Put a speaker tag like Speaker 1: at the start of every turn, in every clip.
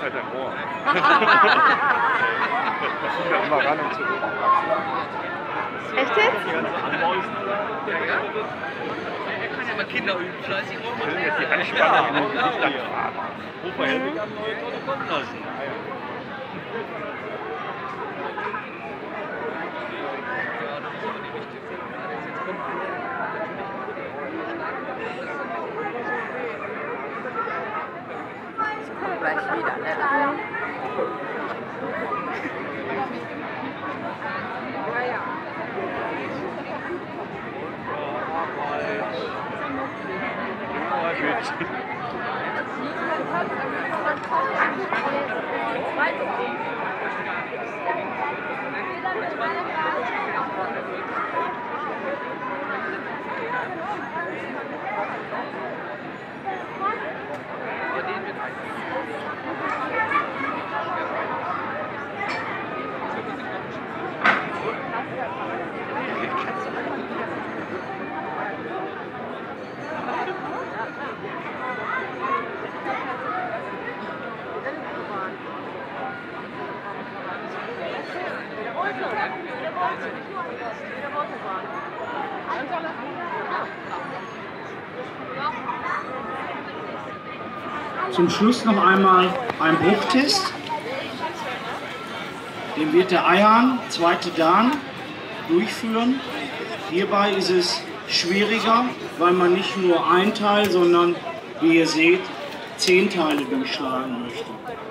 Speaker 1: halt ein Rohr. Das sind ja immer ran und zurück.
Speaker 2: Echt jetzt?
Speaker 1: Ja, ja. Er kann ja mal Kinder üben, fleißig. Ich will jetzt die Anspannung in den Gesicht anfahren. Opa Helwig am neuen Protokoll lassen.
Speaker 2: Gleich wieder, ne? Ja, ja.
Speaker 3: Zum Schluss noch einmal ein Bruchtest. Den wird der Ayhan, zweite Dan, durchführen. Hierbei ist es schwieriger, weil man nicht nur ein Teil, sondern, wie ihr seht, 10 Teile durchschlagen möchte.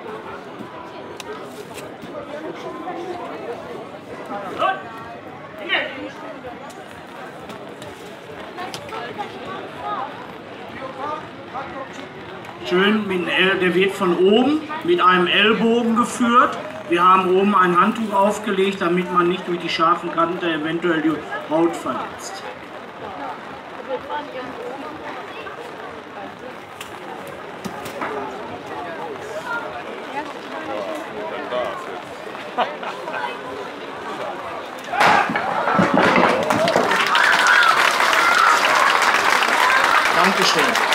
Speaker 3: Schön, der wird von oben mit einem Ellbogen geführt. Wir haben oben ein Handtuch aufgelegt, damit man nicht durch die scharfe Kante eventuell die Haut verletzt. Dankeschön.